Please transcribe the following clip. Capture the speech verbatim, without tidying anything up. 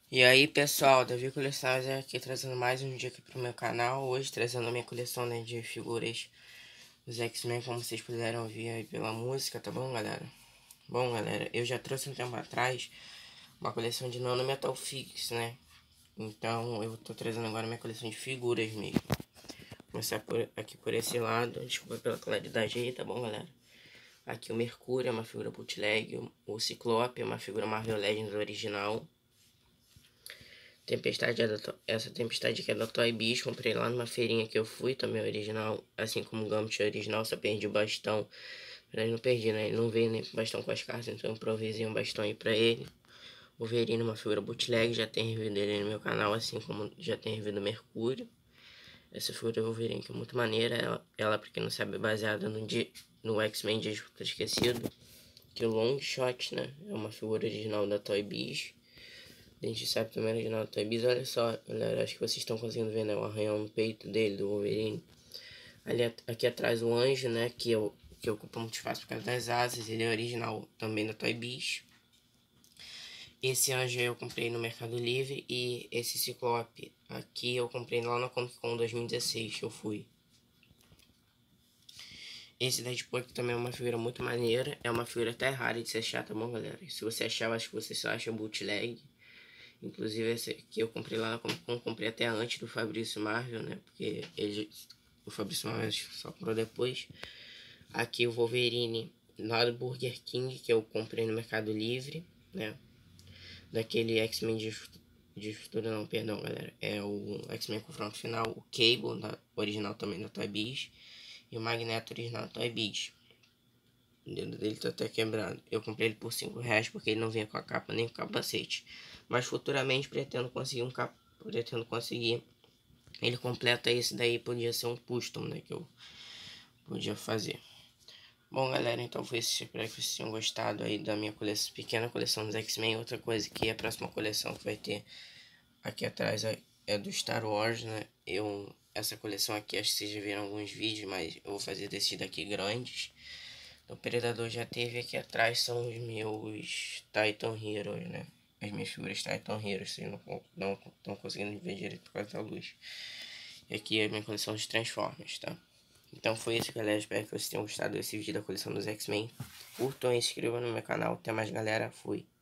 E aí pessoal, Davi Coleções aqui trazendo mais um dia aqui pro meu canal. Hoje trazendo a minha coleção, né, de figuras dos X-Men, como vocês puderam ouvir aí pela música, tá bom galera? Bom galera, eu já trouxe um tempo atrás uma coleção de Nano Metal Fix, né? Então eu tô trazendo agora minha coleção de figuras mesmo. Vou começar por, aqui por esse lado, desculpa pela claridade aí, tá bom galera? Aqui o Mercúrio é uma figura bootleg, o Ciclope é uma figura Marvel Legends original. Tempestade é da, essa tempestade aqui é da Toy Biz, comprei lá numa feirinha que eu fui, também original, assim como o Gambit original, só perdi o bastão. Mas não perdi, né? Ele não veio nem com bastão com as cartas, então eu improvisei um bastão aí pra ele. O Wolverine, uma figura bootleg, já tem review dele no meu canal, assim como já tem review do Mercúrio. Essa figura do Wolverine que é muito maneira, ela, ela pra quem não sabe, é baseada no, no X-Men Dias do Esquecido. Que o Longshot, né? É uma figura original da Toy Biz. A gente sabe também original do Toy Biz. Olha só, galera, acho que vocês estão conseguindo ver, né? O arranhão no peito dele, do Wolverine. Ali, aqui atrás o anjo, né? Que, eu, que ocupa muito espaço por causa das asas. Ele é original também da Toy Biz. Esse anjo eu comprei no Mercado Livre. E esse Ciclope aqui eu comprei lá na Comic Con dois mil e dezesseis que eu fui. Esse Deadpool aqui também é uma figura muito maneira. É uma figura até rara de se achar, tá bom, galera? Se você achar, eu acho que você só acha bootleg. Inclusive esse aqui eu comprei lá na Comic Con, comprei até antes do Fabrício Marvel, né? Porque ele, o Fabrício Marvel só comprou depois. Aqui o Wolverine lá do Burger King, que eu comprei no Mercado Livre, né? Daquele X-Men de, de futuro, não, perdão, galera. É o X-Men Confronto Final, o Cable, da, original também da Toy Biz. E o Magneto original da Toy Biz. O dedo dele tá até quebrado. Eu comprei ele por cinco reais porque ele não vinha com a capa nem com o capacete. Mas futuramente pretendo conseguir um cap... pretendo conseguir ele completa. Esse daí podia ser um custom, né? Que eu podia fazer. Bom galera, então foi isso. Espero que vocês tenham gostado aí da minha coleção, pequena coleção dos X-Men. Outra coisa que a próxima coleção que vai ter aqui atrás é, é do Star Wars, né? Eu, essa coleção aqui, acho que vocês já viram alguns vídeos, mas eu vou fazer desses daqui grandes. O Predador já teve aqui atrás, são os meus Titan Heroes, né? As minhas figuras Titan Heroes, vocês não, não estão conseguindo ver direito por causa da luz. E aqui é a minha coleção de Transformers, tá? Então foi isso, galera. Espero que vocês tenham gostado desse vídeo da coleção dos X-Men. Curtam e se inscrevam no meu canal. Até mais, galera. Fui.